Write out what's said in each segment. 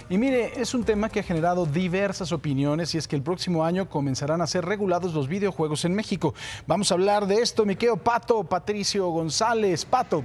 Y mire, es un tema que ha generado diversas opiniones y es que el próximo año comenzarán a ser regulados los videojuegos en México. Vamos a hablar de esto, mi querido Pato, Patricio González. Pato.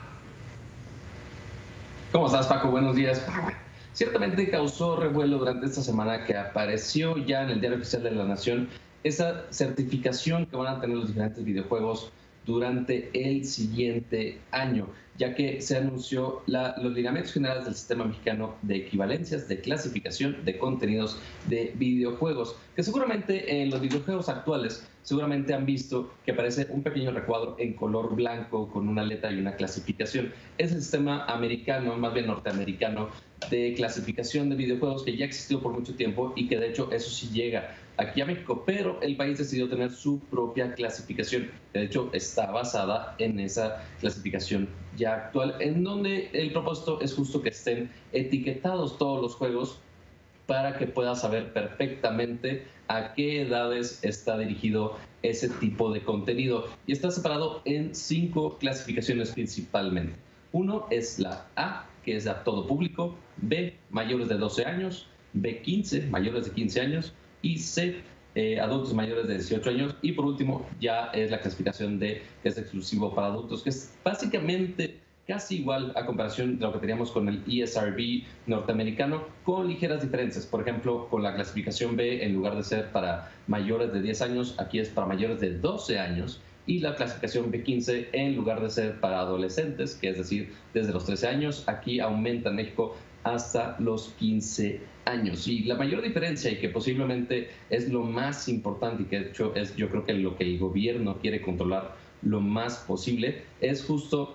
¿Cómo estás, Paco? Buenos días. Ciertamente causó revuelo durante esta semana que apareció ya en el Diario Oficial de la Nación esa certificación que van a tener los diferentes videojuegos durante el siguiente año, ya que se anunció los lineamientos generales del sistema mexicano de equivalencias, de clasificación de contenidos de videojuegos, que seguramente en los videojuegos actuales seguramente han visto que aparece un pequeño recuadro en color blanco con una letra y una clasificación. Es el sistema americano, más bien norteamericano, de clasificación de videojuegos que ya existió por mucho tiempo y que de hecho eso sí llega aquí a México, pero el país decidió tener su propia clasificación, que de hecho está basada en esa clasificación ya actual, en donde el propósito es justo que estén etiquetados todos los juegos para que puedas saber perfectamente a qué edades está dirigido ese tipo de contenido. Y está separado en 5 clasificaciones principalmente. Uno es la A, que es a todo público; B, mayores de 12 años; B, 15, mayores de 15 años; y C, adultos mayores de 18 años. Y por último ya es la clasificación D, que es exclusivo para adultos, que es básicamente casi igual a comparación de lo que teníamos con el ESRB norteamericano, con ligeras diferencias. Por ejemplo, con la clasificación B, en lugar de ser para mayores de 10 años, aquí es para mayores de 12 años. Y la clasificación B15, en lugar de ser para adolescentes, que es decir, desde los 13 años, aquí aumenta en México hasta los 15 años. Y la mayor diferencia, y que posiblemente es lo más importante, y que de hecho es yo creo que lo que el gobierno quiere controlar lo más posible, es justo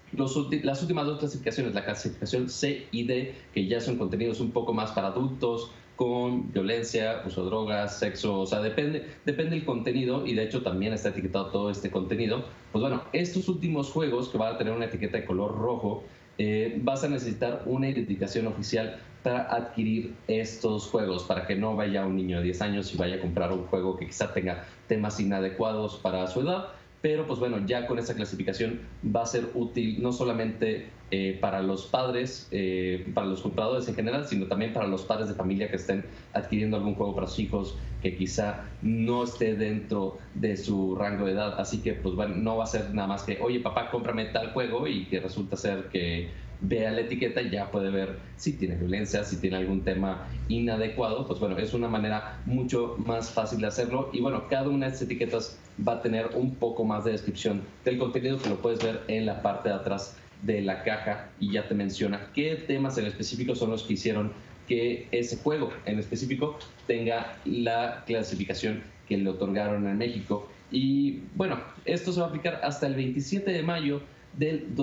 las últimas 2 clasificaciones, la clasificación C y D, que ya son contenidos un poco más para adultos, con violencia, uso de drogas, sexo, o sea, depende del contenido, y de hecho también está etiquetado todo este contenido. Pues bueno, estos últimos juegos que van a tener una etiqueta de color rojo, vas a necesitar una identificación oficial para adquirir estos juegos, para que no vaya un niño de 10 años y vaya a comprar un juego que quizá tenga temas inadecuados para su edad. Pero pues bueno, ya con esta clasificación va a ser útil no solamente para los padres, para los compradores en general, sino también para los padres de familia que estén adquiriendo algún juego para sus hijos que quizá no esté dentro de su rango de edad. Así que pues bueno, no va a ser nada más que, oye papá, cómprame tal juego, y que resulta ser que vea la etiqueta y ya puede ver si tiene violencia, si tiene algún tema inadecuado. Pues bueno, es una manera mucho más fácil de hacerlo. Y bueno, cada una de estas etiquetas va a tener un poco más de descripción del contenido, que lo puedes ver en la parte de atrás de la caja, y ya te menciona qué temas en específico son los que hicieron que ese juego en específico tenga la clasificación que le otorgaron en México. Y bueno, esto se va a aplicar hasta el 27 de mayo del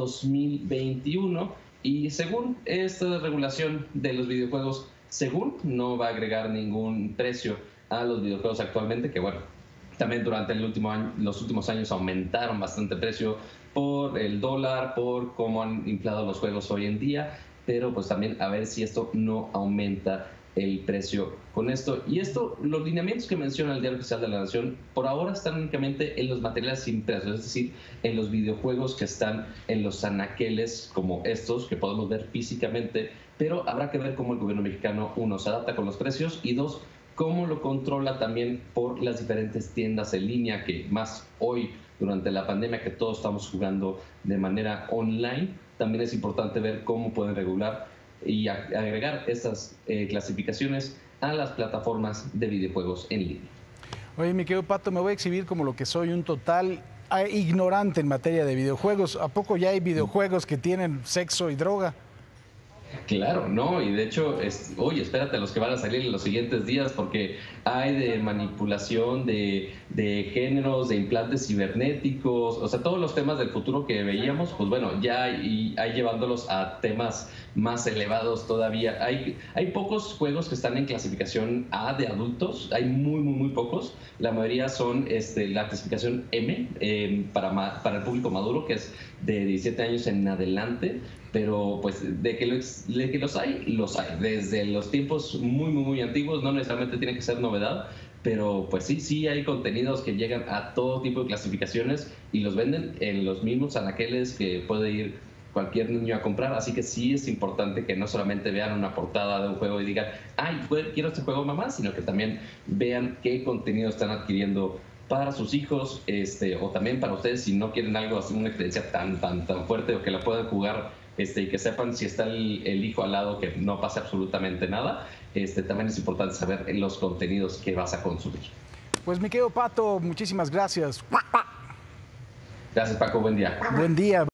2021, y según esta regulación de los videojuegos, según no va a agregar ningún precio a los videojuegos actualmente, que bueno, también durante los últimos años aumentaron bastante el precio por el dólar, por cómo han inflado los juegos hoy en día, pero pues también a ver si esto no aumenta el precio con esto. Y esto, los lineamientos que menciona el Diario Oficial de la Nación, por ahora están únicamente en los materiales impresos, es decir, en los videojuegos que están en los anaqueles como estos, que podemos ver físicamente, pero habrá que ver cómo el gobierno mexicano, uno, se adapta con los precios, y dos, cómo lo controla también por las diferentes tiendas en línea, que más hoy, durante la pandemia, que todos estamos jugando de manera online, también es importante ver cómo pueden regular y agregar estas clasificaciones a las plataformas de videojuegos en línea. Oye, mi querido Pato, me voy a exhibir como lo que soy, un total ignorante en materia de videojuegos. ¿A poco ya hay videojuegos que tienen sexo y droga? Claro, no, y de hecho, oye, espérate a los que van a salir en los siguientes días, porque hay de manipulación de géneros, de implantes cibernéticos, o sea, todos los temas del futuro que veíamos, pues bueno, ya hay llevándolos a temas más elevados todavía. Hay pocos juegos que están en clasificación A de adultos, hay muy pocos. La mayoría son la clasificación M, para el público maduro, que es de 17 años en adelante. Pero pues de que los hay, los hay. Desde los tiempos muy antiguos, no necesariamente tiene que ser novedad, pero pues sí hay contenidos que llegan a todo tipo de clasificaciones y los venden en los mismos anaqueles que puede ir cualquier niño a comprar, así que sí es importante que no solamente vean una portada de un juego y digan, ay, quiero este juego, mamá, sino que también vean qué contenido están adquiriendo para sus hijos, o también para ustedes si no quieren algo así, una experiencia tan fuerte, o que la puedan jugar, y que sepan si está el hijo al lado, que no pase absolutamente nada. También es importante saber los contenidos que vas a consumir. Pues mi querido Pato, muchísimas gracias. Gracias, Paco, buen día. Buen día.